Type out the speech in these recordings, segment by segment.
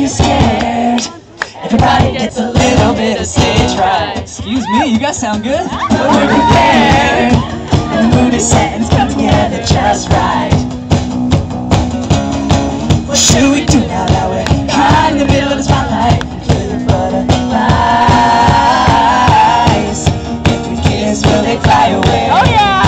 scared. Everybody gets a little bit of stage fright. Excuse me, you guys sound good. But we're prepared, and the mood is set and it's come together just right. What should we do now that we're caught in the middle of the spotlight? Kill the butterflies. If we kiss, will they fly away? Oh yeah!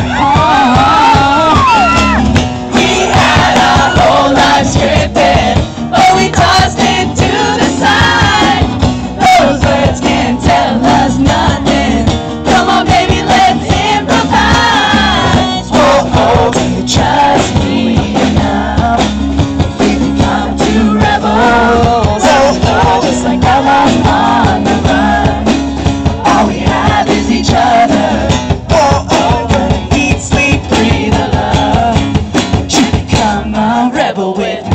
We had our whole life scripted, but we tossed it to the side. Those words can't tell us nothing. Come on, baby, let's improvise. Whoa, oh, do you trust me now? We become two rebels. Oh, just like outlaws on the run. All we have is each other. Oh, oh, gonna eat, sleep, breathe, and love. Would you become a rebel with me?